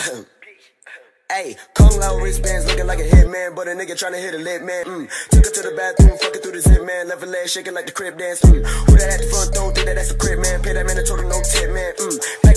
Ayy, Kung Lao wristbands looking like a hitman, but a nigga tryna hit a lit man. Took her to the bathroom, fucking through the zip man, left her leg shaking like the crib dance. Who that at the front door? Think that that's a crib man. Pay that man a total no tip man.